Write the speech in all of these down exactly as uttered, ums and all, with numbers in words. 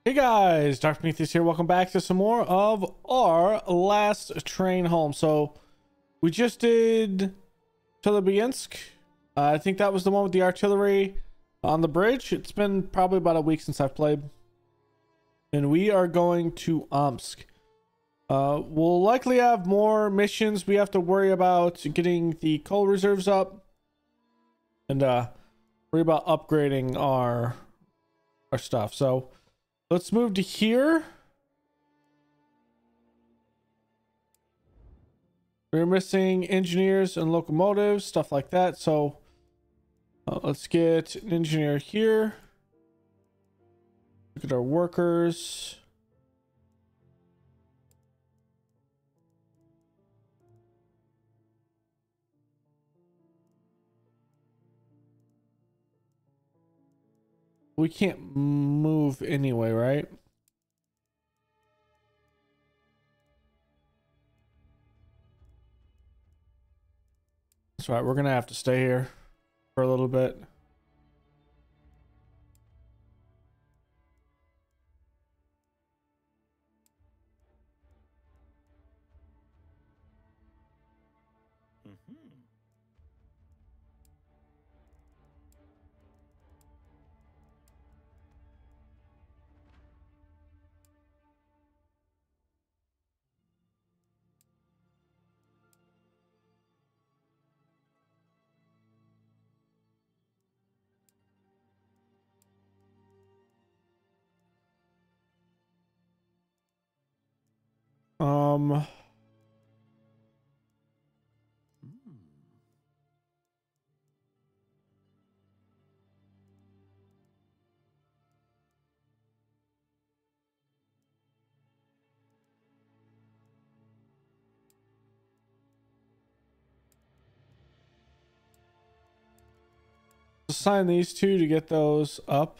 Hey guys, Doctor Prometheus here. Welcome back to some more of our last train home. So we just did Chelyabinsk. Uh, I think that was the one with the artillery on the bridge. It's been probably about a week since I've played. And we are going to Omsk. Uh, we'll likely have more missions. We have to worry about getting the coal reserves up. And uh, worry about upgrading our, our stuff. So let's move to here. We're missing engineers and locomotives, stuff like that. So uh, let's get an engineer here. Look at our workers. We can't move anyway, right? That's right. We're gonna have to stay here for a little bit. Um, assign these two to get those up.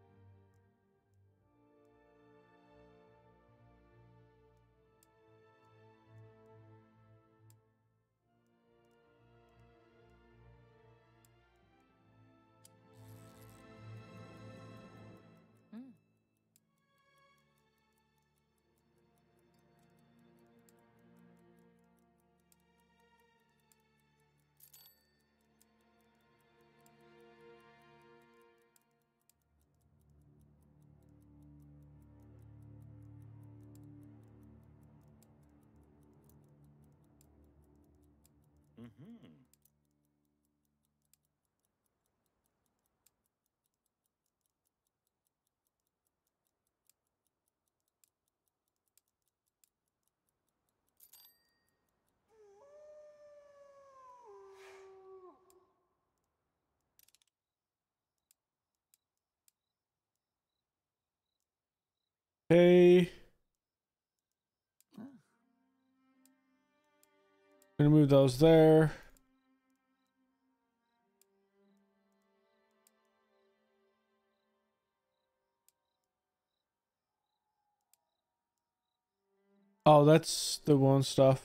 Okay. Gonna move those there. Oh, that's the one stuff.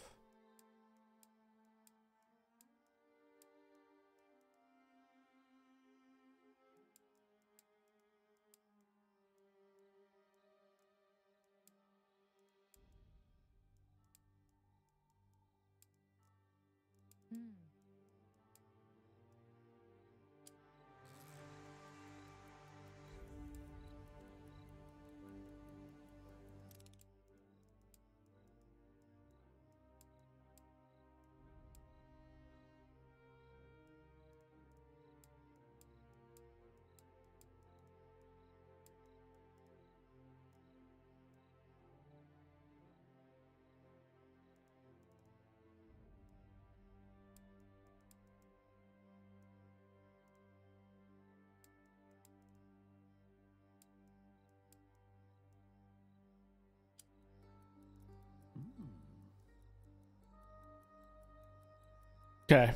Okay.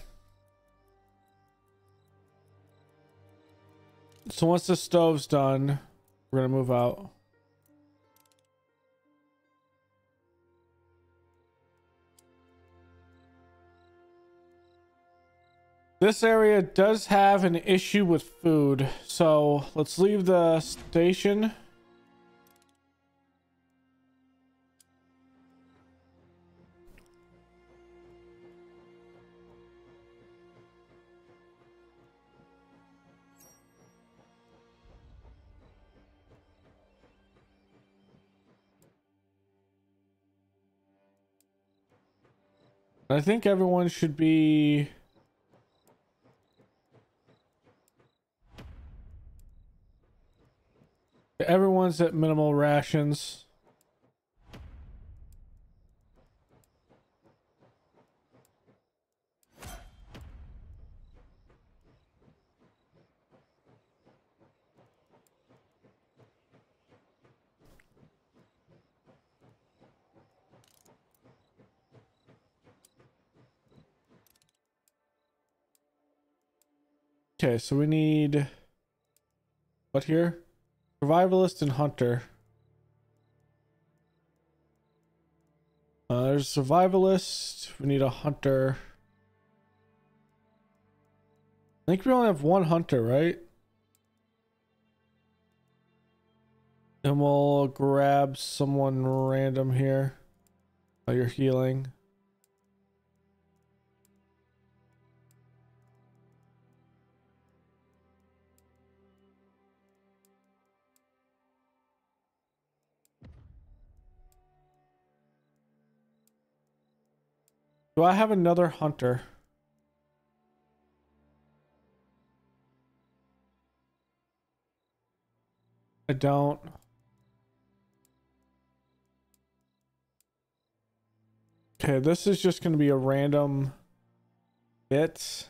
So once the stove's done, we're gonna move out. This area does have an issue with food, so let's leave the station. I think everyone should be... Everyone's at minimal rations. Okay, so we need what here? Survivalist and hunter. Uh, there's a survivalist. We need a hunter. I think we only have one hunter, right? And we'll grab someone random here while you're healing. Do I have another hunter? I don't. Okay, this is just going to be a random bit.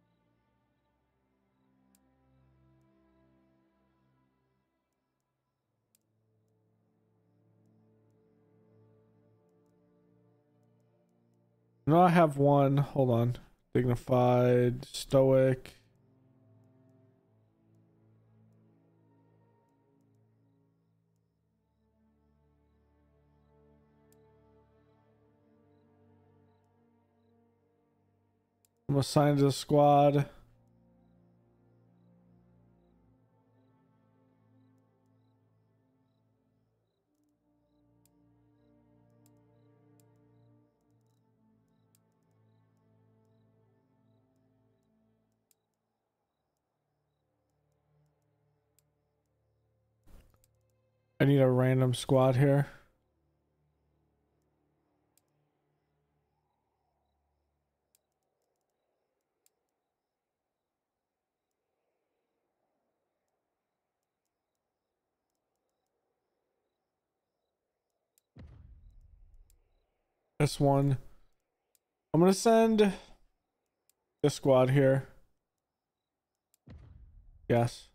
No, I have one. Hold on. Dignified, stoic. I'm assigned to the squad. I need a random squad here. This one. I'm gonna send this squad here. Yes.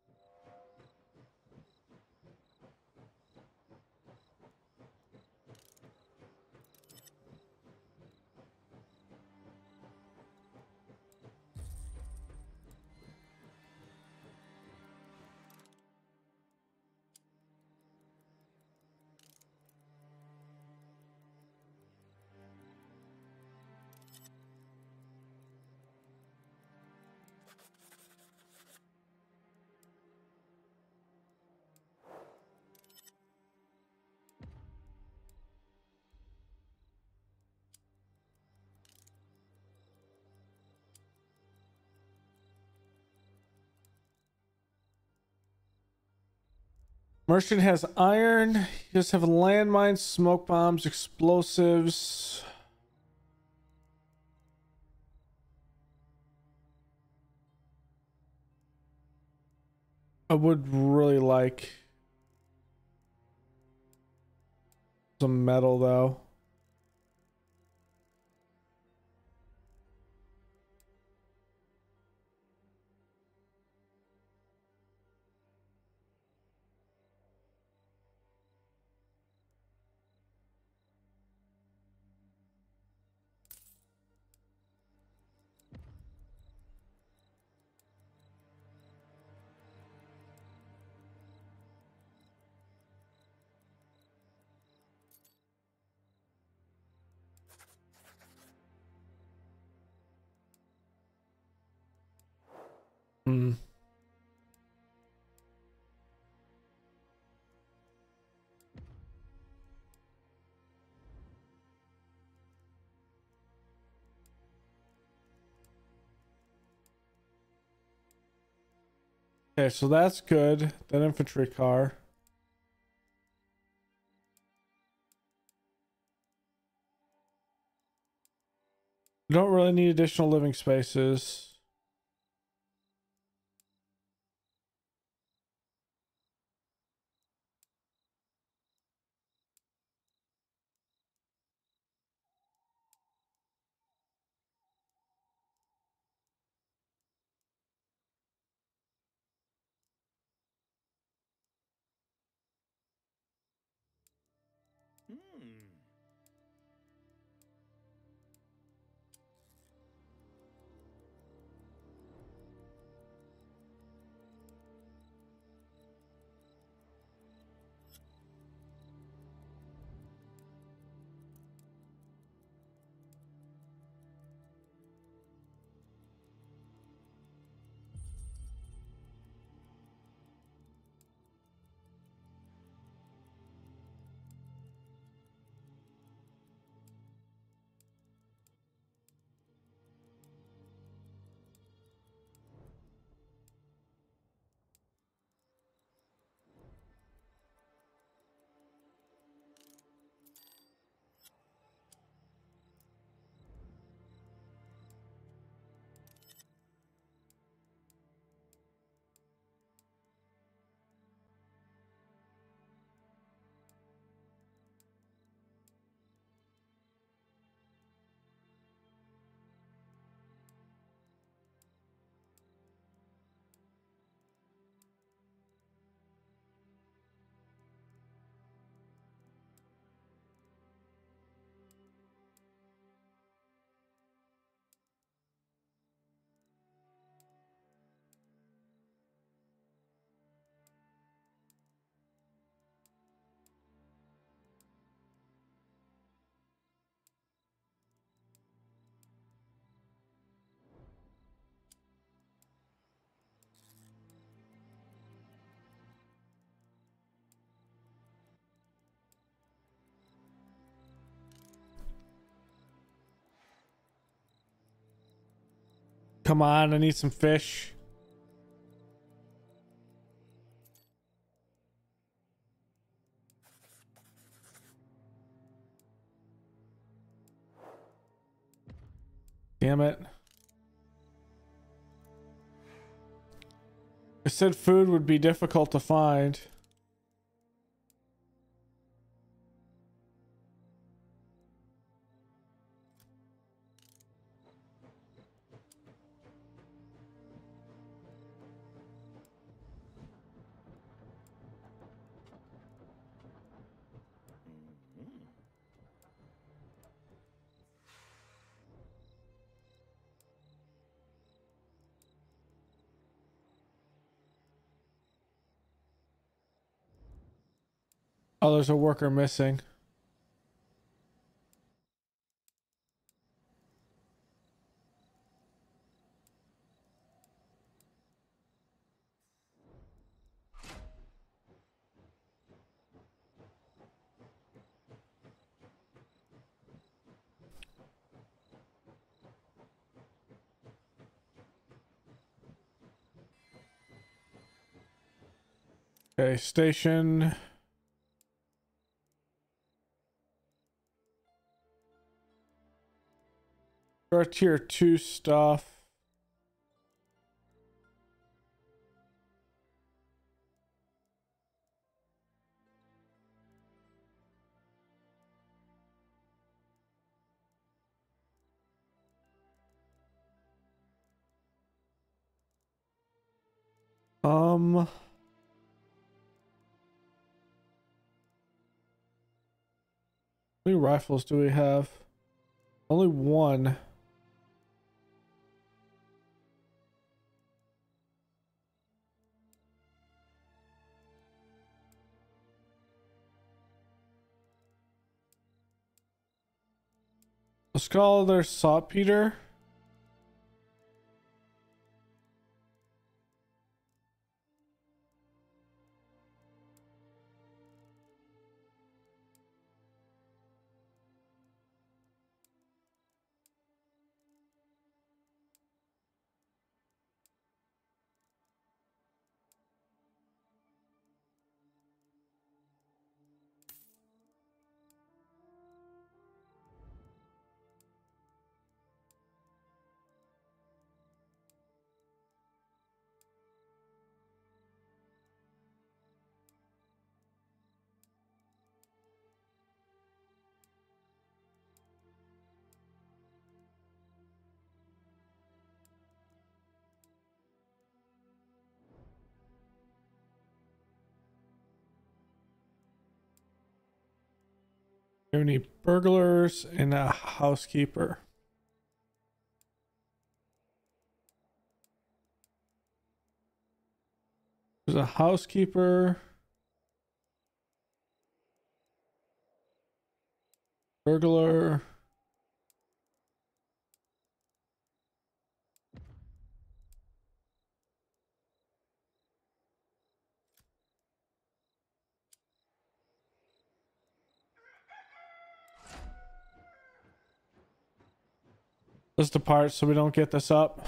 Merchant has iron. You just have landmines, smoke bombs, explosives. I would really like some metal though. Hmm. Okay, so that's good. That infantry car. We don't really need additional living spaces. Come on, I need some fish. Damn it. I said food would be difficult to find. Oh, there's a worker missing. Okay, station. Our tier two stuff. Um, how many rifles do we have? Only one. Let's call their saltpeter. We need burglars and a housekeeper. There's a housekeeper. Burglar. Let's depart so we don't get this up.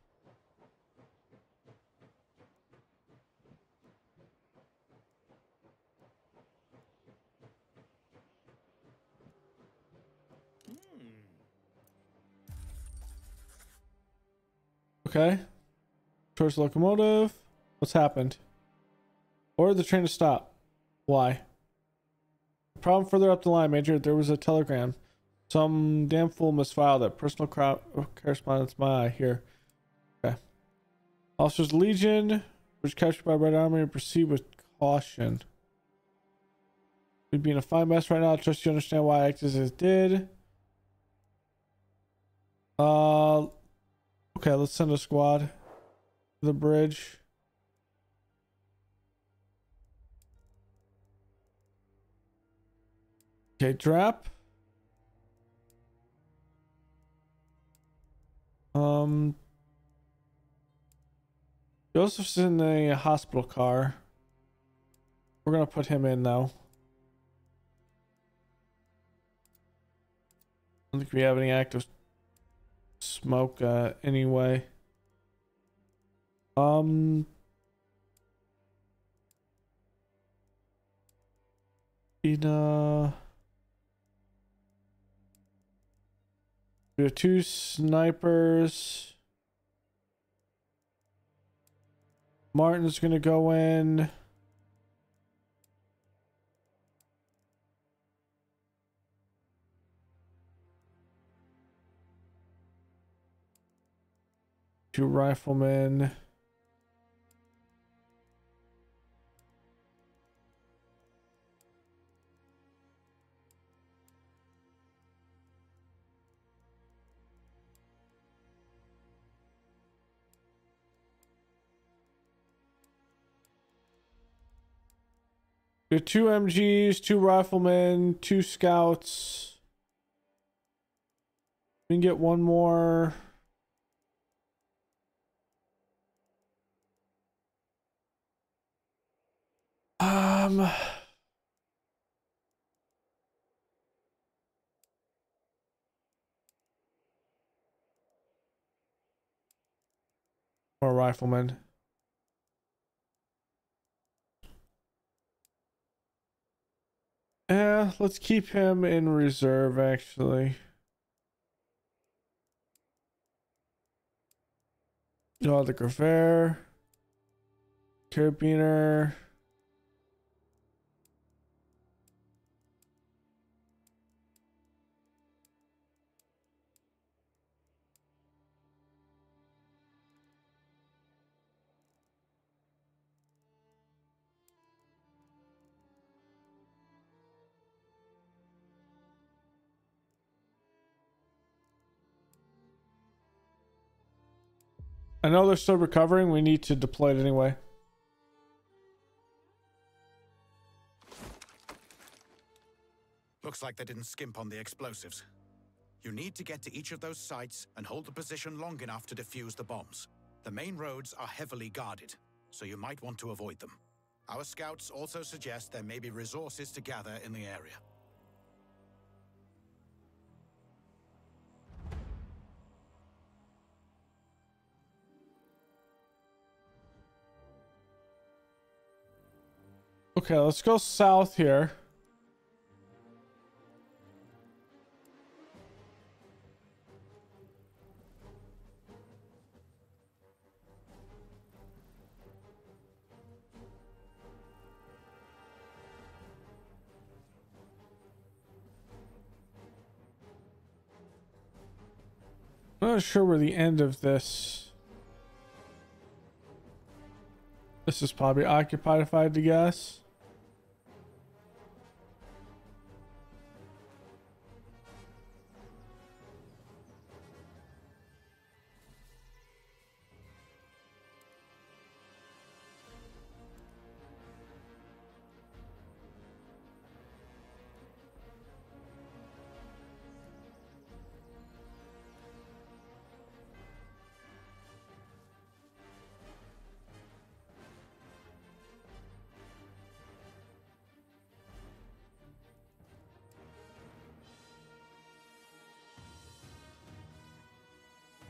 Okay. Towards the locomotive. What's happened? Order the train to stop. Why? Problem further up the line, Major. There was a telegram. Some damn fool misfiled it. Personal crowd correspondence. My eye here. Okay. Officers Legion was captured by Red Army and proceed with caution. We'd be in a fine mess right now. I trust you understand why I acted as I did. Uh, okay, let's send a squad to the bridge. Okay, drop. Um, Joseph's in a hospital car. We're gonna put him in though. I don't think we have any active smoke uh, anyway. Um, Ina. We have two snipers. Martin's gonna go in. Two riflemen. We have two M Gs, two riflemen, two scouts. We can get one more. Um, more riflemen. Yeah, let's keep him in reserve actually. Oh, the Gravaire. Carabiner. I know they're still recovering. We need to deploy it anyway. Looks like they didn't skimp on the explosives. You need to get to each of those sites and hold the position long enough to defuse the bombs. The main roads are heavily guarded, so you might want to avoid them. Our scouts also suggest there may be resources to gather in the area. Okay, let's go south here. I'm not sure where the end of this. This is probably occupied, if I had to guess.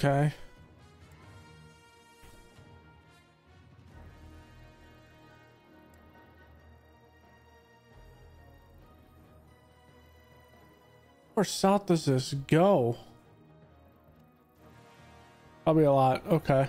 Okay. Where south does this go? Probably a lot. Okay.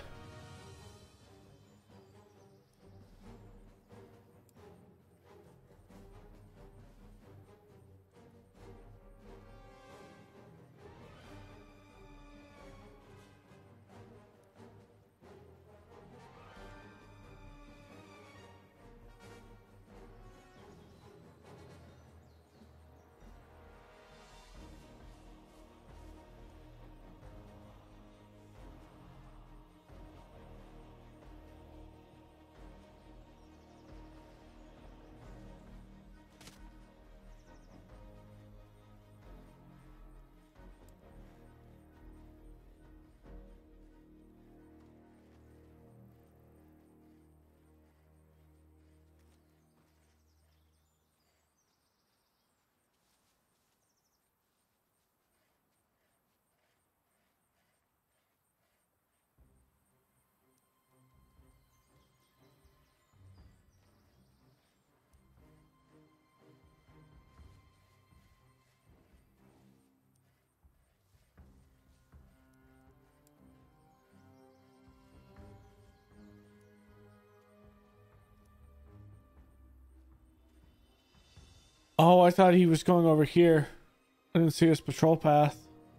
Oh, I thought he was going over here. I didn't see his patrol path.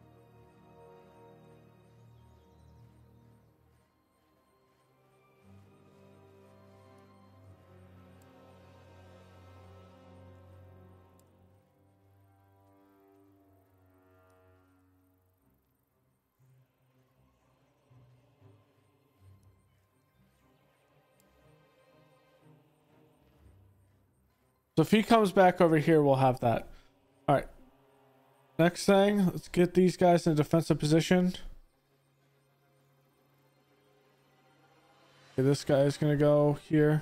So if he comes back over here, we'll have that. All right. Next thing, let's get these guys in a defensive position. Okay, this guy is going to go here.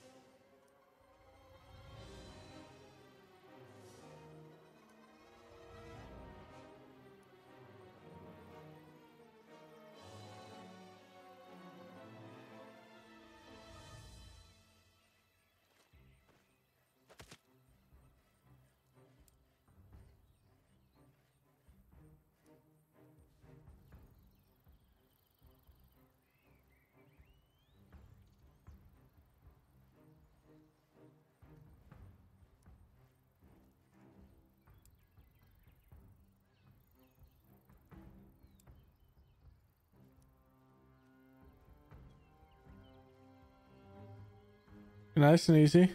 Nice and easy.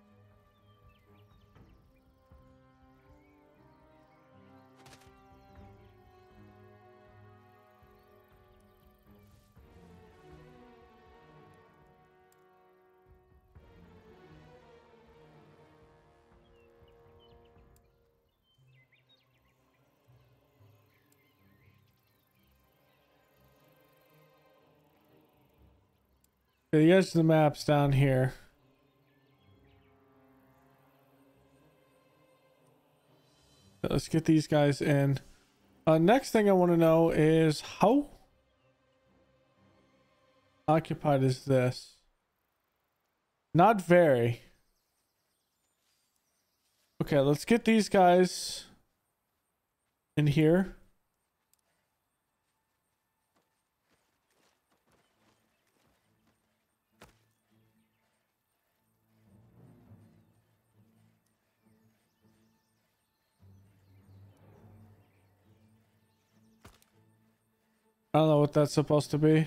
Okay, you guys, the map's down here. Let's get these guys in. Uh, next thing I want to know is how occupied is this? Not very. Okay, let's get these guys in here. I don't know what that's supposed to be.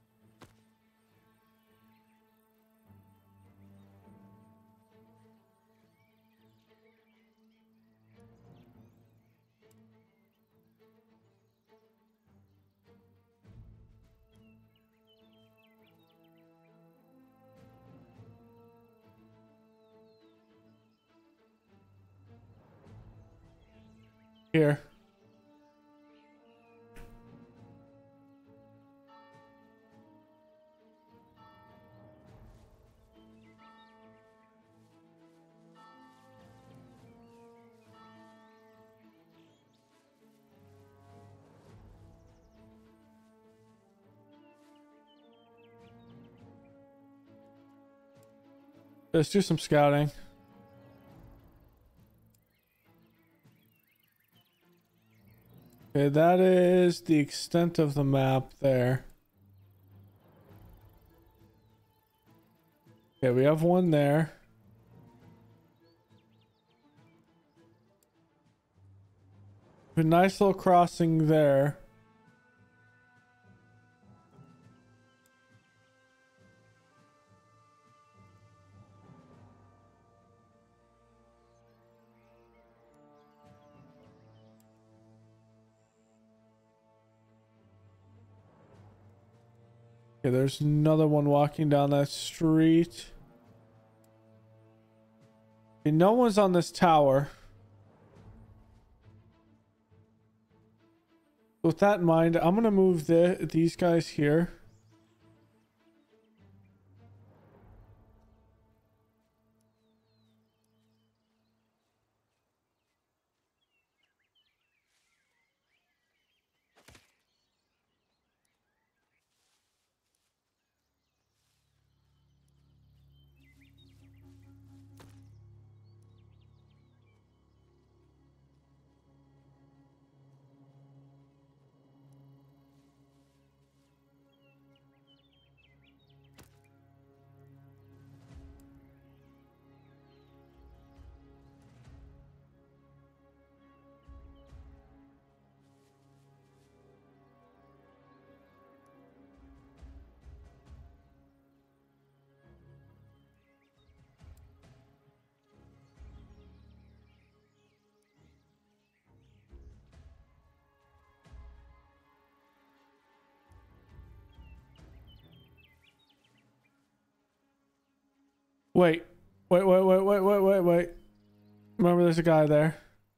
Here. Let's do some scouting. Okay, that is the extent of the map there. Okay, we have one there. A nice little crossing there. Okay, there's another one walking down that street. Okay, no one's on this tower. With that in mind, I'm gonna move the these guys here. Wait, wait, wait, wait, wait, wait, wait, wait. Remember, there's a guy there.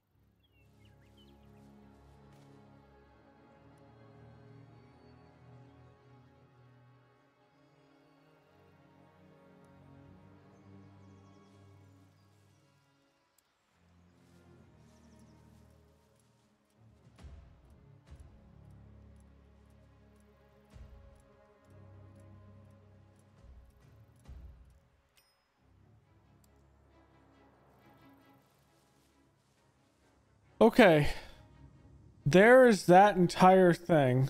Okay. There is that entire thing.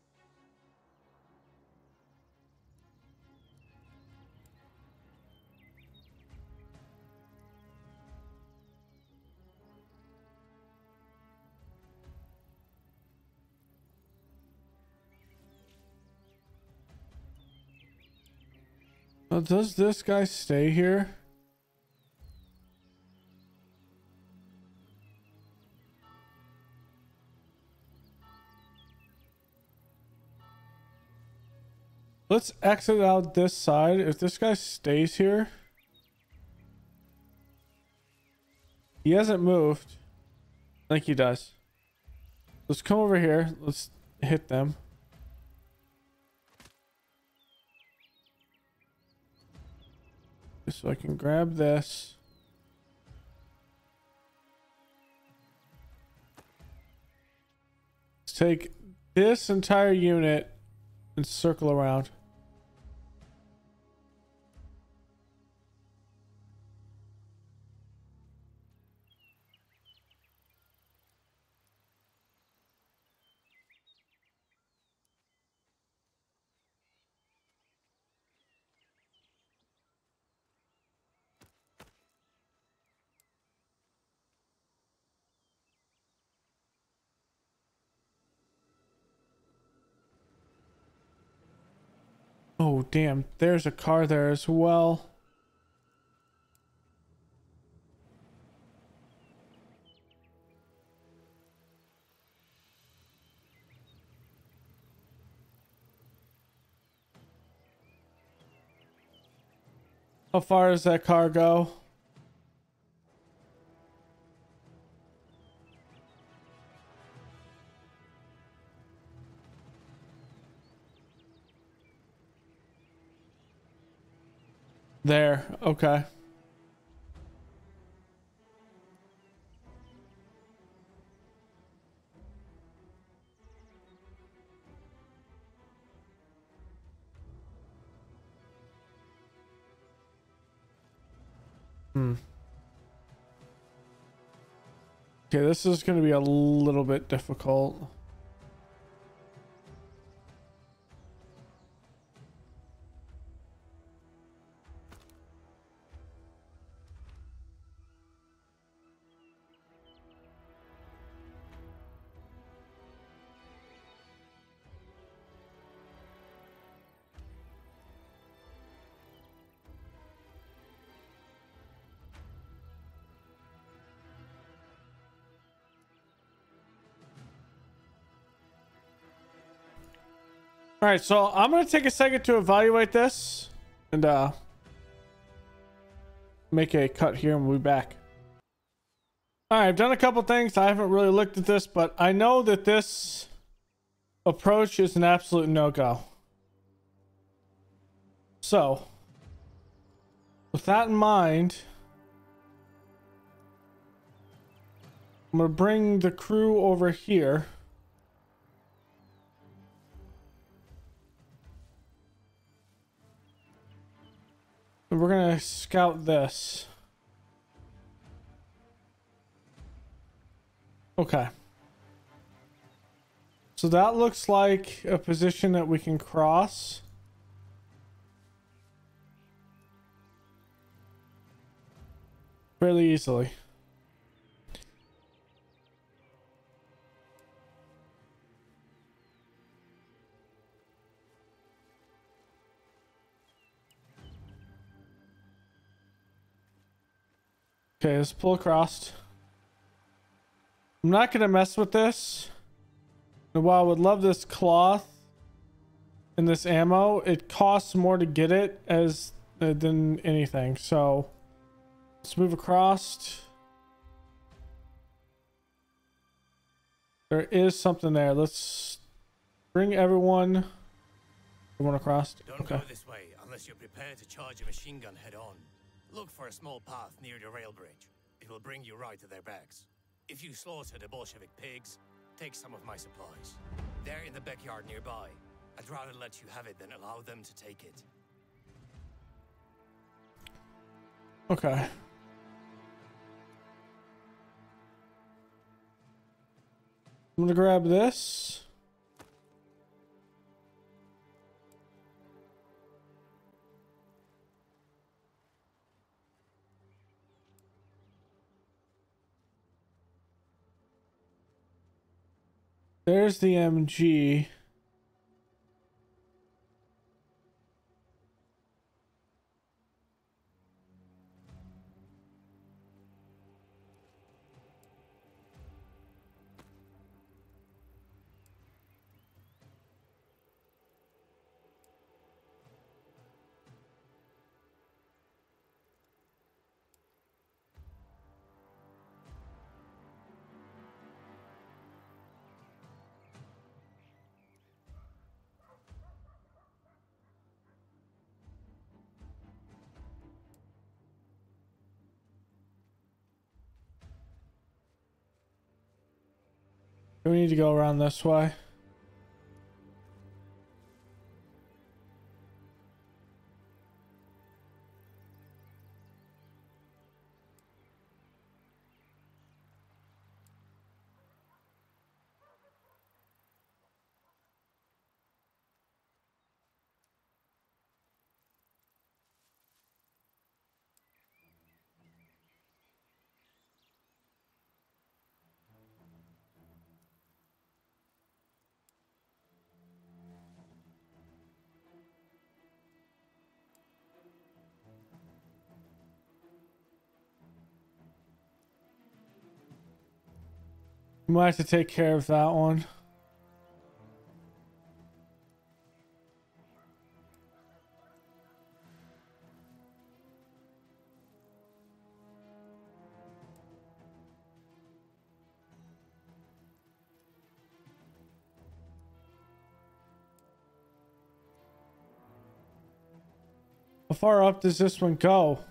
Now, does this guy stay here? Let's exit out this side. If this guy stays here, he hasn't moved. I think he does. Let's come over here. Let's hit them. So I can grab this. Let's take this entire unit and circle around. Oh, damn. There's a car there as well. How far does that car go? There. Okay. Hmm. Okay, this is going to be a little bit difficult. All right, so I'm going to take a second to evaluate this and uh, make a cut here and we'll be back. All right, I've done a couple things. I haven't really looked at this, but I know that this approach is an absolute no-go. So, with that in mind, I'm going to bring the crew over here. And we're going to scout this. Okay. So that looks like a position that we can cross. Fairly easily. Okay, let's pull across. I'm not going to mess with this. And while I would love this cloth and this ammo, it costs more to get it as uh, than anything. So let's move across. There is something there. Let's bring everyone. Everyone across. Don't Okay. go this way unless you're prepared to charge a machine gun head on. Look for a small path near the rail bridge. It will bring you right to their backs. If you slaughter the Bolshevik pigs, take some of my supplies. They're in the backyard nearby. I'd rather let you have it than allow them to take it. Okay. I'm gonna grab this. There's the M G. Do we need to go around this way? We might have to take care of that one. How far up does this one go?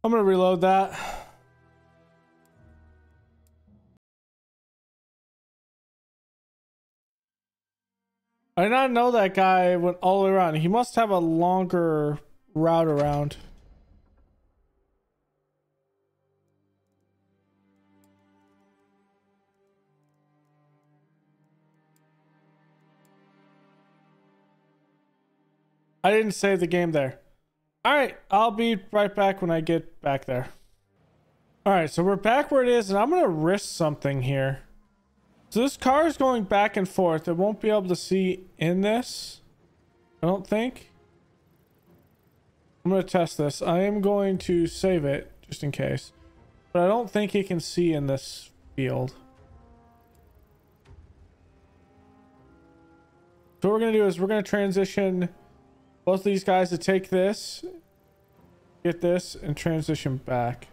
I'm gonna reload that. I did not know that guy went all the way around. He must have a longer route around. I didn't save the game there. All right, I'll be right back when I get back there. All right, so we're back where it is, and I'm gonna risk something here. So this car is going back and forth. It won't be able to see in this, I don't think. I'm gonna test this. I am going to save it just in case, but I don't think it can see in this field. So what we're gonna do is we're gonna transition both of these guys to take this, get this, and transition back.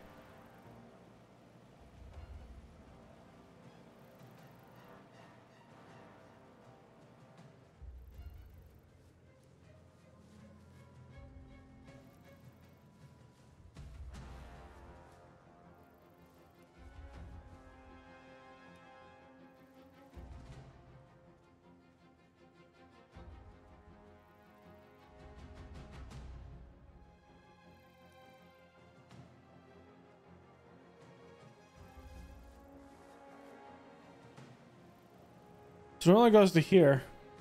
So it only goes to here.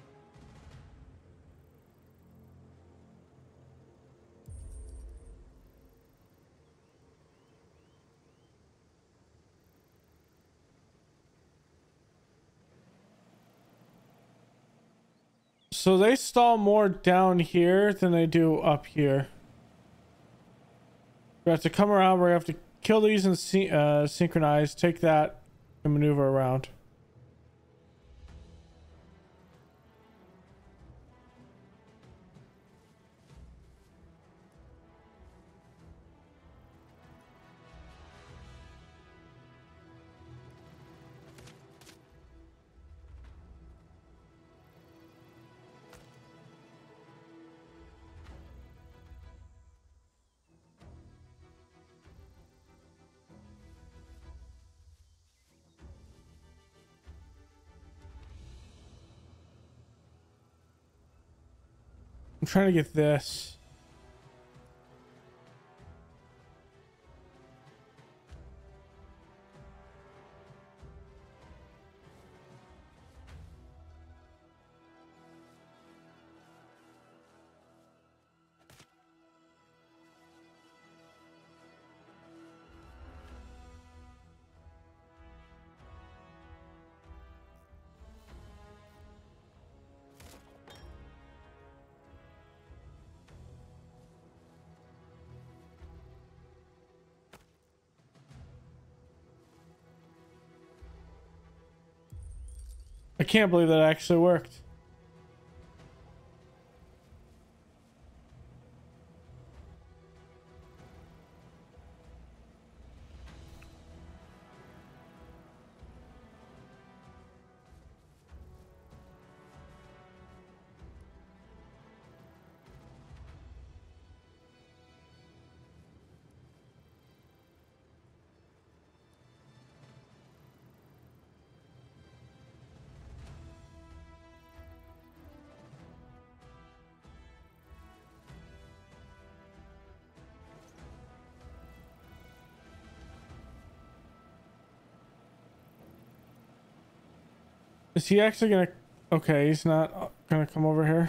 So they stall more down here than they do up here. We have to come around. We have to kill these and sy uh, synchronize, take that, and maneuver around. I'm trying to get this. I can't believe that actually worked. Is he actually gonna... Okay, he's not gonna come over here.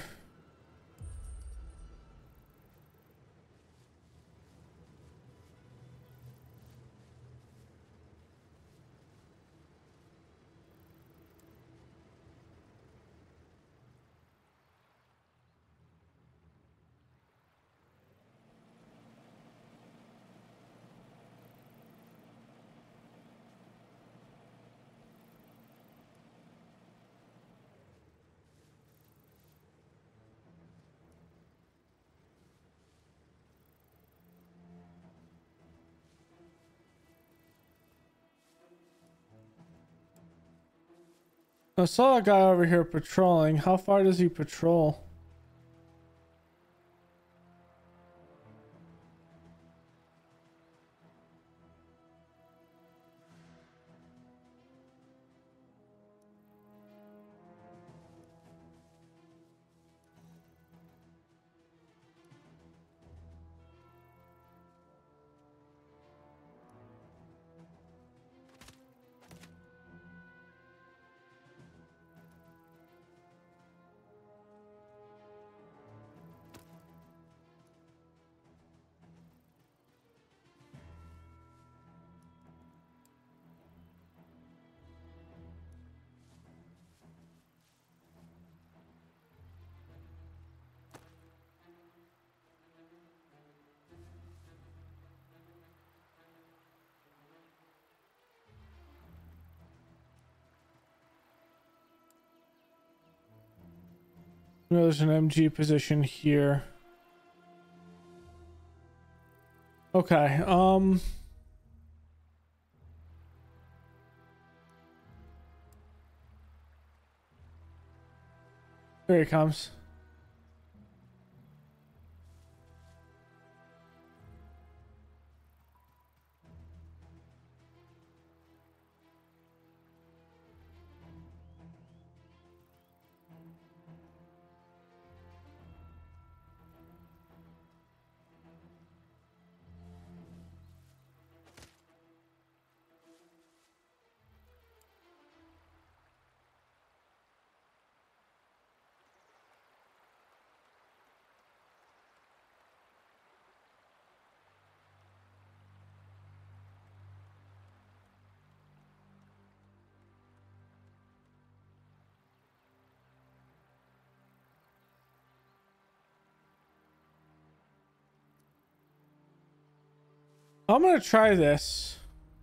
I saw a guy over here patrolling. How far does he patrol? There's an M G position here. Okay, um... here he comes. I'm gonna try this.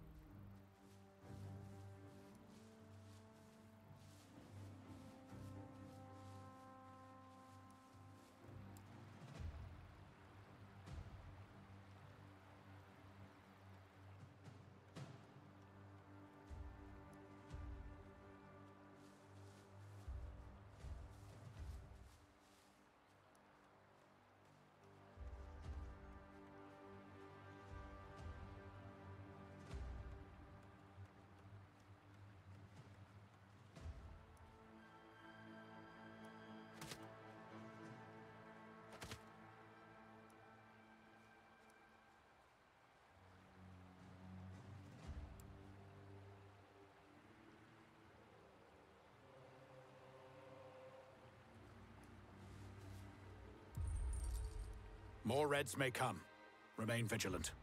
More Reds may come. Remain vigilant.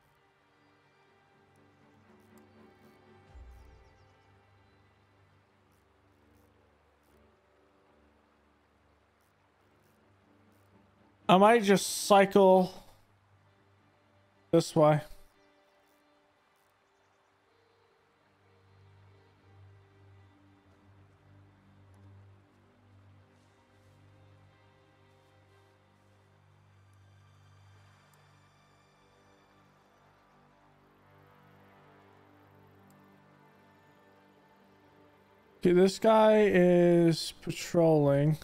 I might just cycle this way. Okay, this guy is patrolling.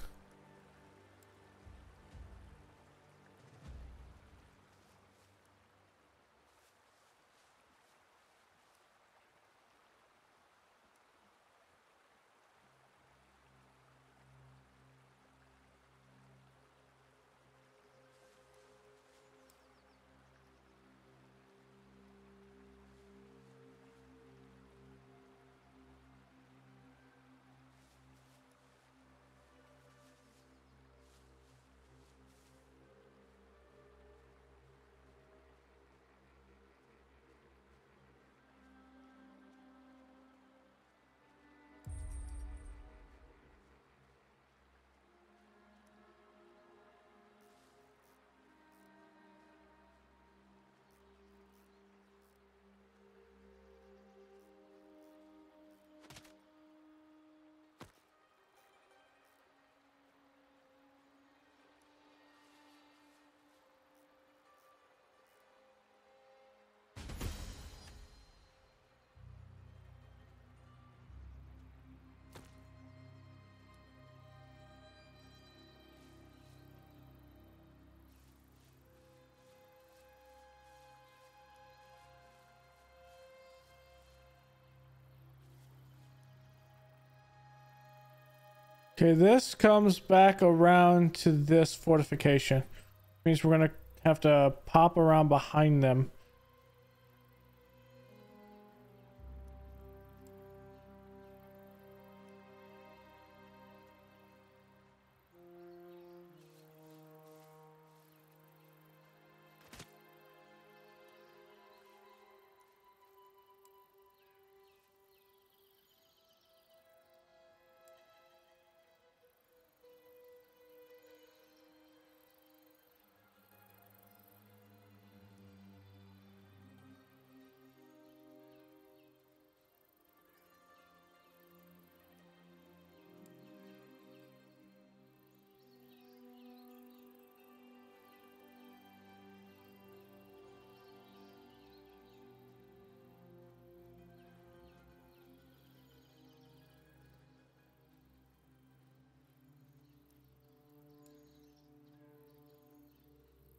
Okay, this comes back around to this fortification. Means we're gonna have to pop around behind them.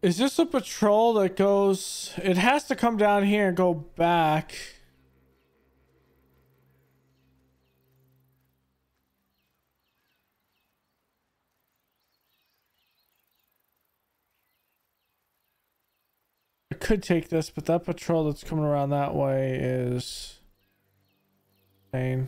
Is this a patrol that goes... It has to come down here and go back. I could take this, but that patrol that's coming around that way is... pain.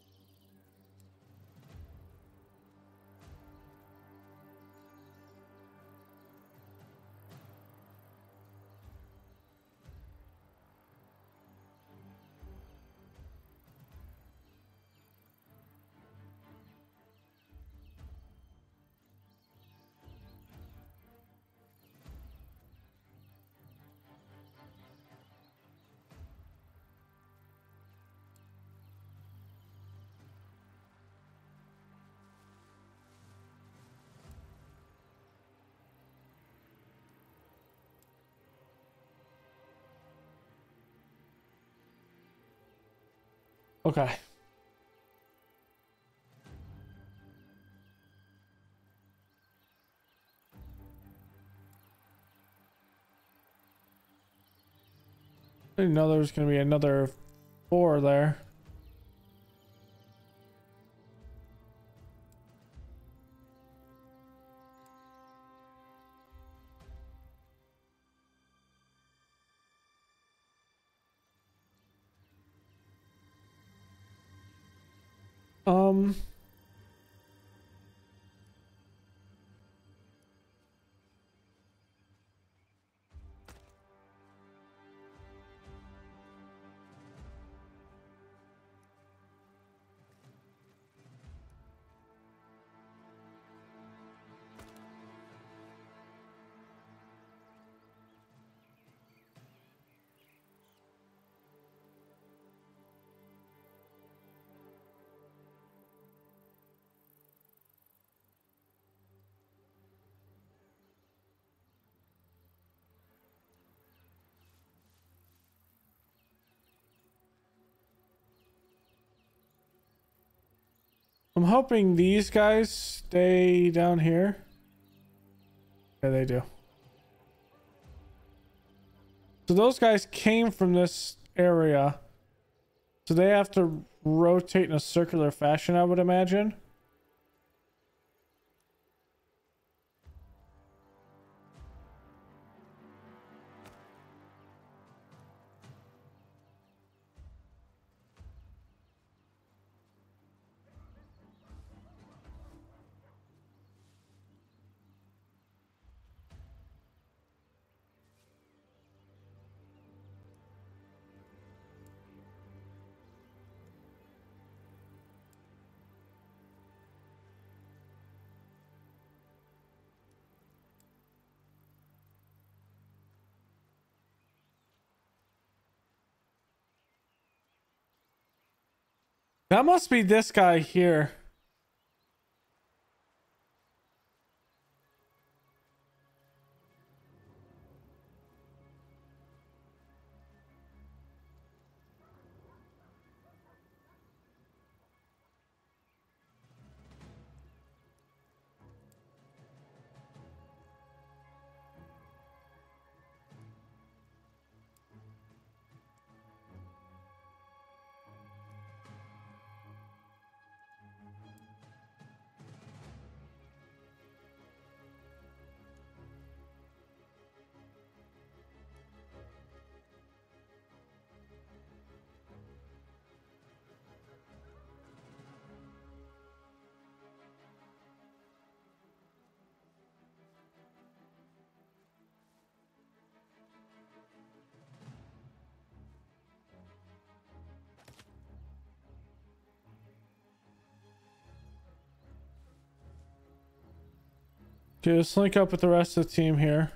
Okay. I didn't know there was going to be another four there. Um... I'm hoping these guys stay down here. Yeah, they do. So those guys came from this area. So they have to rotate in a circular fashion, I would imagine. That must be this guy here. Okay, let's link up with the rest of the team here.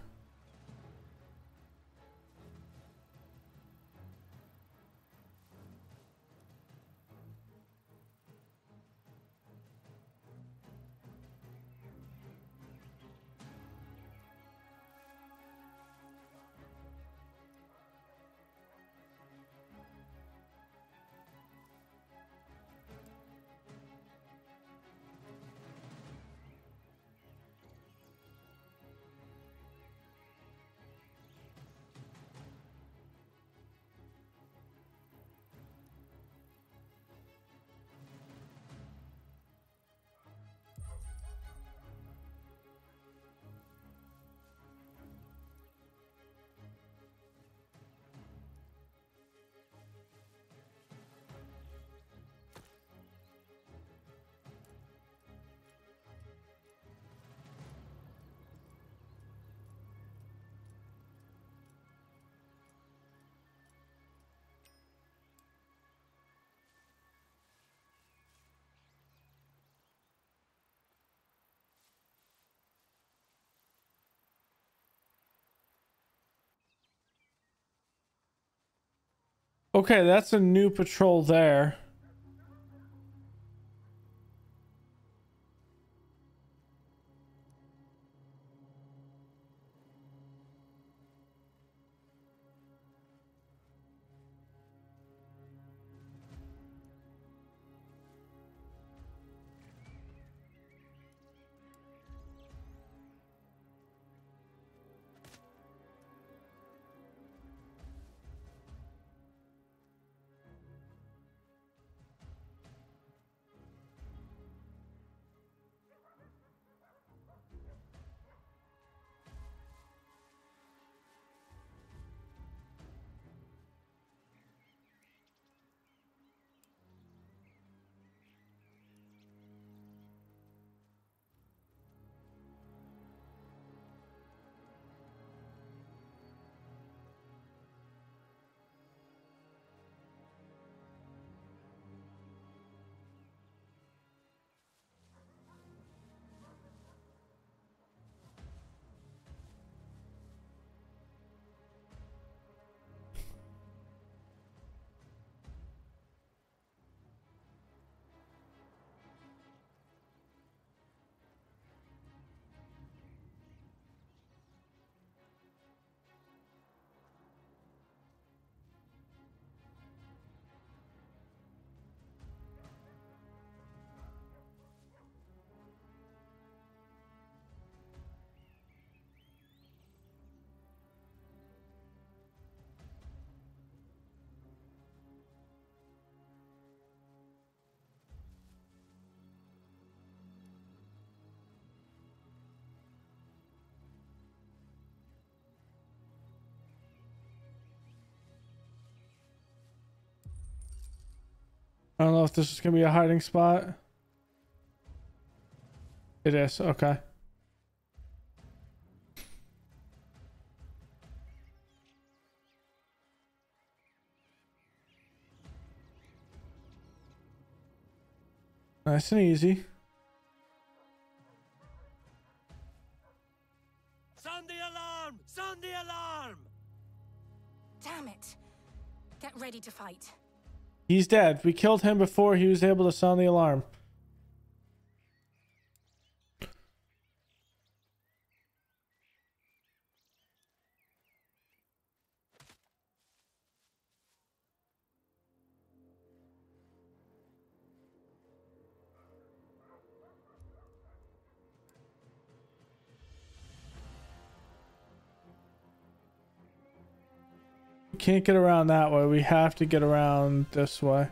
Okay, that's a new patrol there. I don't know if this is gonna be a hiding spot. It is, okay. Nice and easy. Sound the alarm! Sound the alarm! Damn it. Get ready to fight. He's dead. We killed him before he was able to sound the alarm. We can't get around that way. We have to get around this way.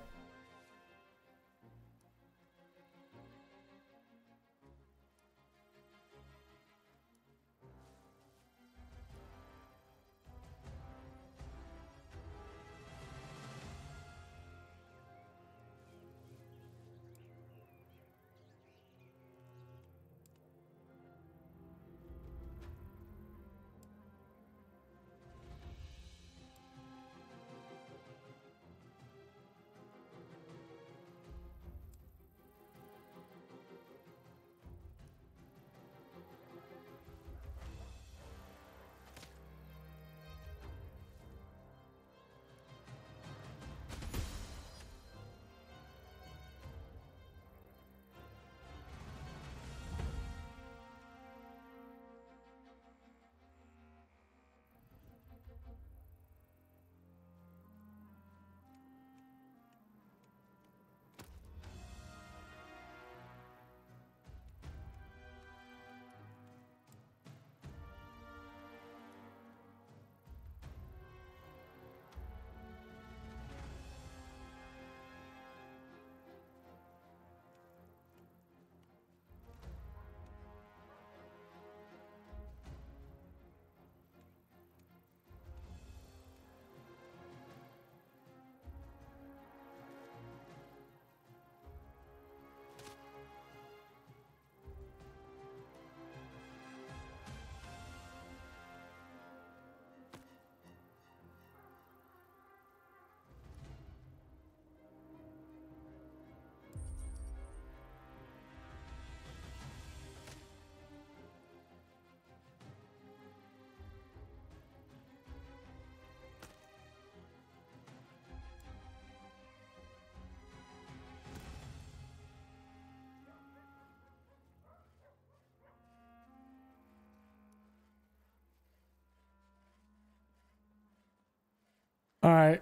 All right.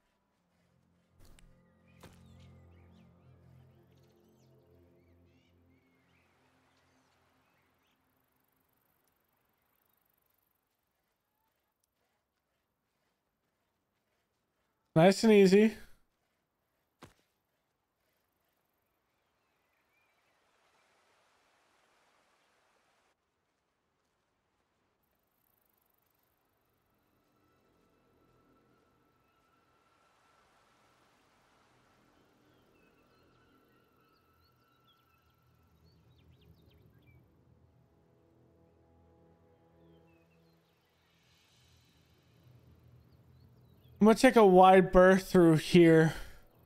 Nice and easy. I'm gonna take a wide berth through here.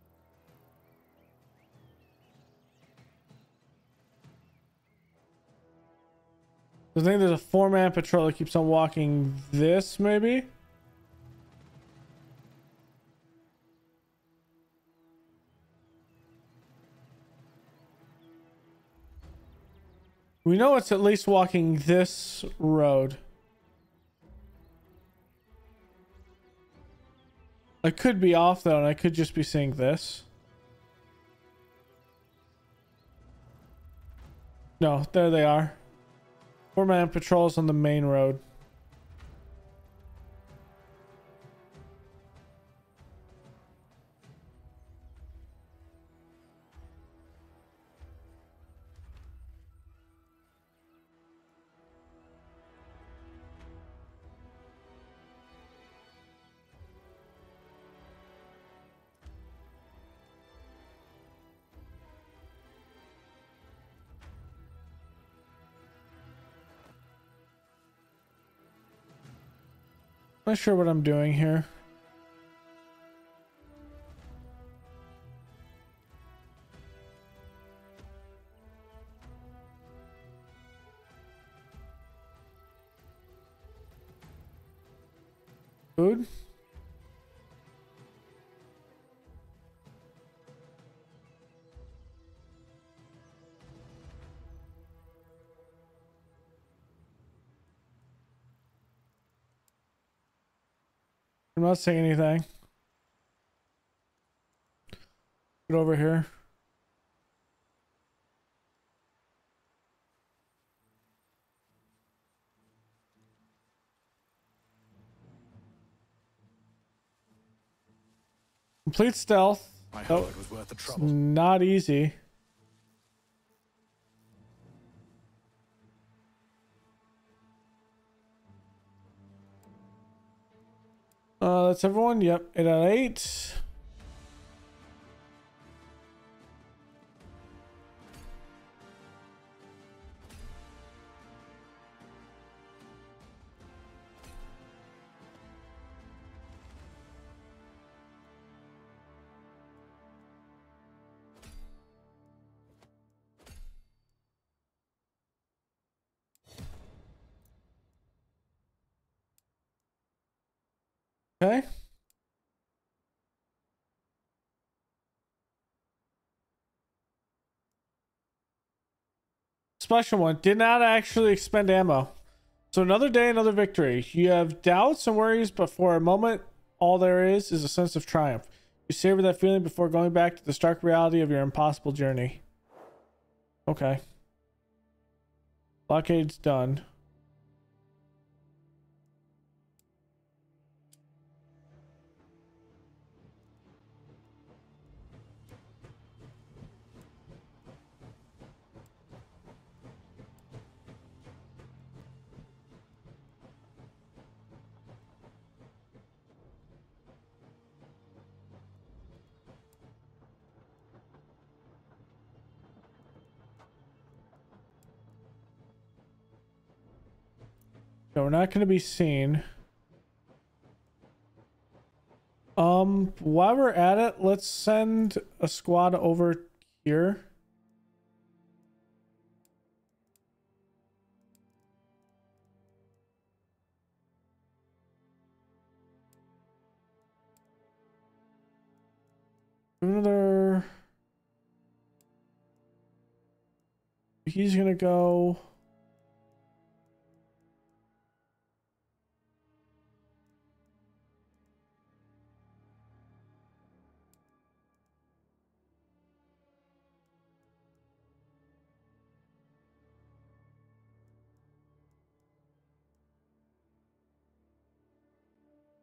I think there's a four-man patrol that keeps on walking this, maybe? We know it's at least walking this road. I could be off though, and I could just be seeing this. No, there they are. Four-man patrols on the main road. Not sure what I'm doing here. Food? I'm not saying anything. Get over here. Complete stealth. I Oh, hope it was worth the trouble. not easy. Uh, that's everyone. Yep, eight out of eight. Okay. Special one. Did not actually expend ammo. So another day, another victory. You have doubts and worries, but for a moment, all there is is a sense of triumph. You savor that feeling before going back to the stark reality of your impossible journey. Okay. Blockade's done. No, we're not going to be seen. Um, while we're at it, let's send a squad over here. Another. He's going to go.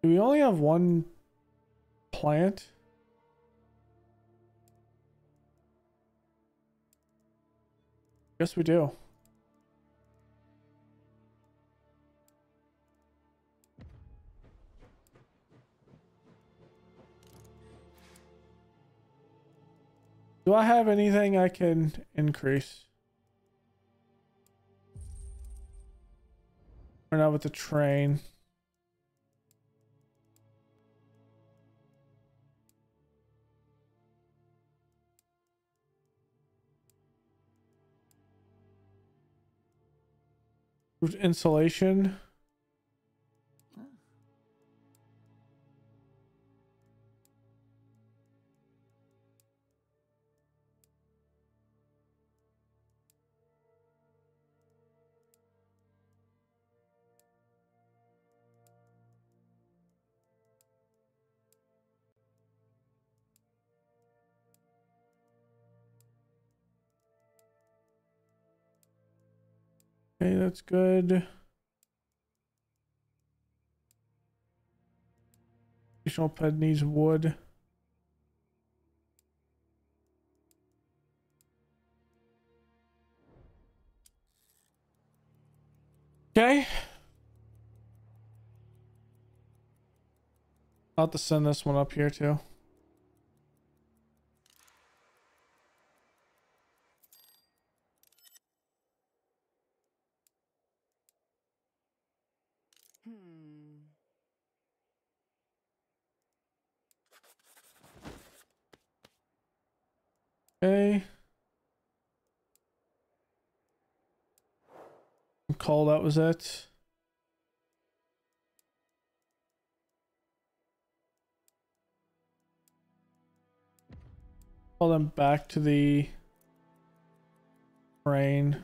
Do we only have one plant? Yes, we do. Do I have anything I can increase? Or not with the train? Insulation. Okay, that's good. Additional ped needs wood. Okay. I'll have to send this one up here too. Hmm. Okay. Call, that was it. Call them back to the train.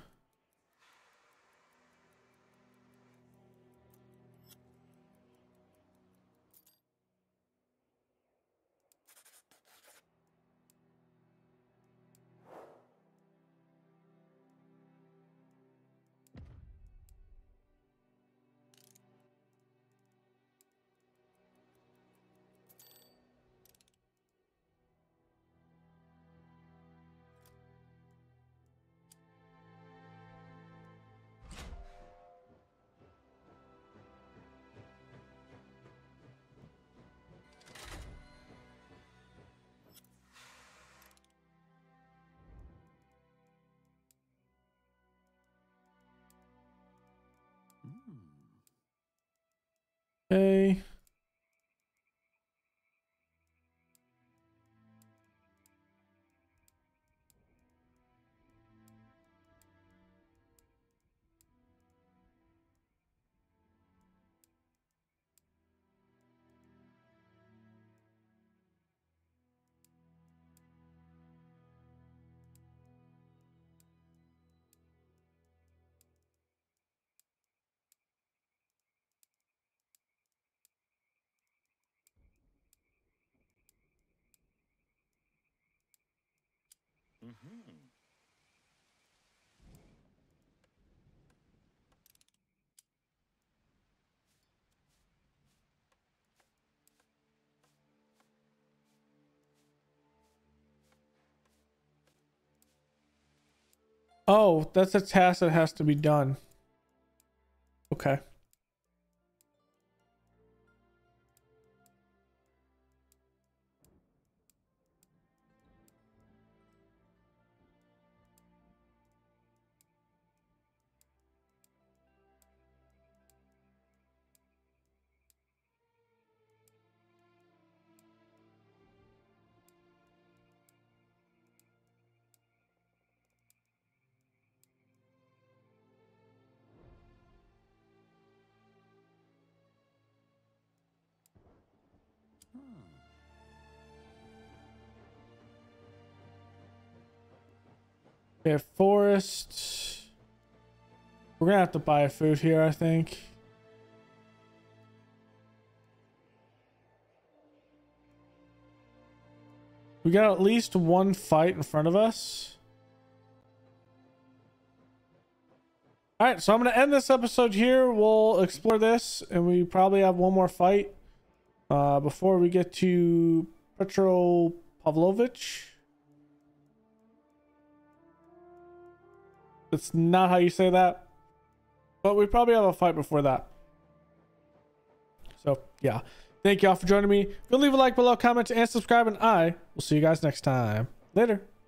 Okay. Oh, that's a task that has to be done. Okay. Okay, forest. We're gonna have to buy food here, I think. We got at least one fight in front of us. All right, so I'm gonna end this episode here. We'll explore this, and we probably have one more fight. Uh, before we get to Petro Pavlovich. That's not how you say that. But we probably have a fight before that. So, yeah. Thank y'all for joining me. Go leave a like below, comment, and subscribe, and I will see you guys next time. Later.